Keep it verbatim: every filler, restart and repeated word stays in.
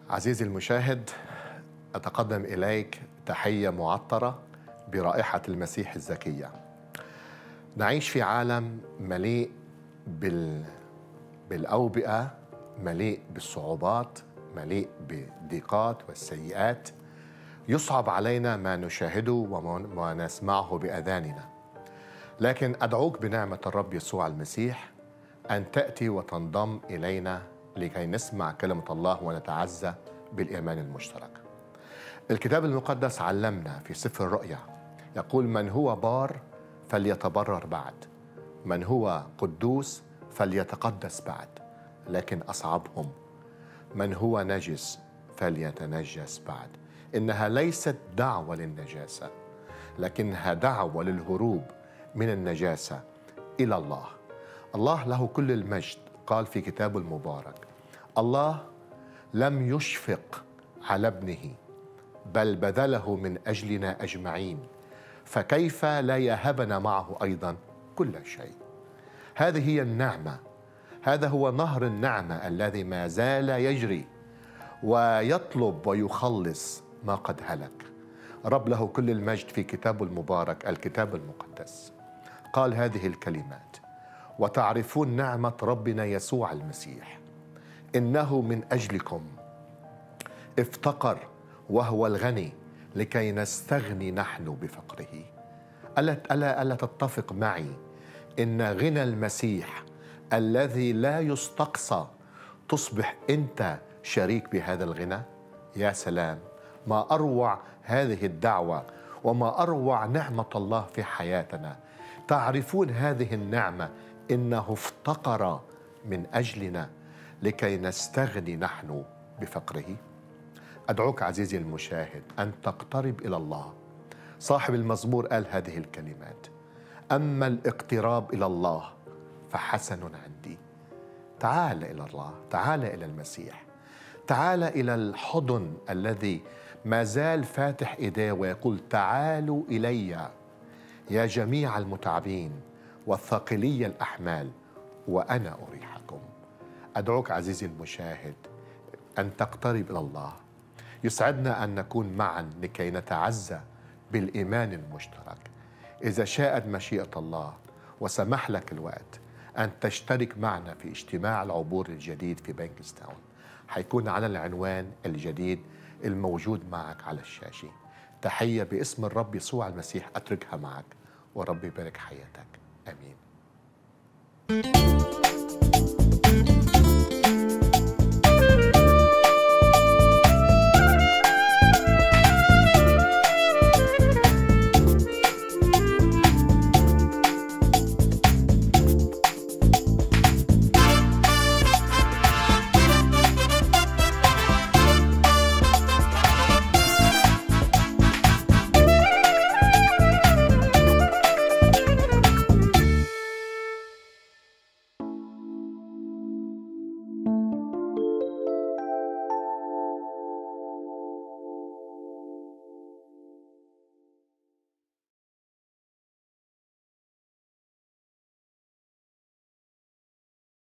عزيزي المشاهد، أتقدم إليك تحية معطرة برائحة المسيح الزكية. نعيش في عالم مليء بال... بالأوبئة، مليء بالصعوبات، مليء بالضيقات والسيئات. يصعب علينا ما نشاهده وما نسمعه بأذاننا، لكن أدعوك بنعمة الرب يسوع المسيح أن تأتي وتنضم إلينا لكي نسمع كلمة الله ونتعزى بالإيمان المشترك. الكتاب المقدس علمنا في سفر الرؤيا يقول: من هو بار فليتبرر بعد، من هو قدوس فليتقدس بعد، لكن أصعبهم من هو نجس فليتنجس بعد. إنها ليست دعوة للنجاسة، لكنها دعوة للهروب من النجاسة إلى الله. الله له كل المجد قال في كتابه المبارك: الله لم يشفق على ابنه بل بذله من أجلنا أجمعين، فكيف لا يهبنا معه أيضا كل شيء. هذه هي النعمة، هذا هو نهر النعمة الذي ما زال يجري ويطلب ويخلص ما قد هلك. رب له كل المجد في كتابه المبارك الكتاب المقدس قال هذه الكلمات: وتعرفون نعمة ربنا يسوع المسيح إنه من أجلكم افتقر وهو الغني لكي نستغني نحن بفقره. ألا, ألا, ألا تتفق معي إن غنى المسيح الذي لا يستقصى تصبح أنت شريك بهذا الغنى؟ يا سلام، ما أروع هذه الدعوة وما أروع نعمة الله في حياتنا. تعرفون هذه النعمة إنه افتقر من أجلنا لكي نستغني نحن بفقره. أدعوك عزيزي المشاهد أن تقترب إلى الله. صاحب المزمور قال هذه الكلمات: أما الاقتراب إلى الله فحسن عندي. تعال إلى الله، تعال إلى المسيح، تعال إلى الحضن الذي ما زال فاتح إيديه ويقول: تعالوا إلي يا جميع المتعبين والثقلي الأحمال وأنا أريحكم. أدعوك عزيزي المشاهد أن تقترب إلى الله. يسعدنا أن نكون معا لكي نتعزى بالإيمان المشترك. إذا شاءت مشيئة الله وسمح لك الوقت أن تشترك معنا في اجتماع العبور الجديد في بانكستاون، حيكون على العنوان الجديد الموجود معك على الشاشة. تحية باسم الرب يسوع المسيح أتركها معك، ورب يبارك حياتك. آمين.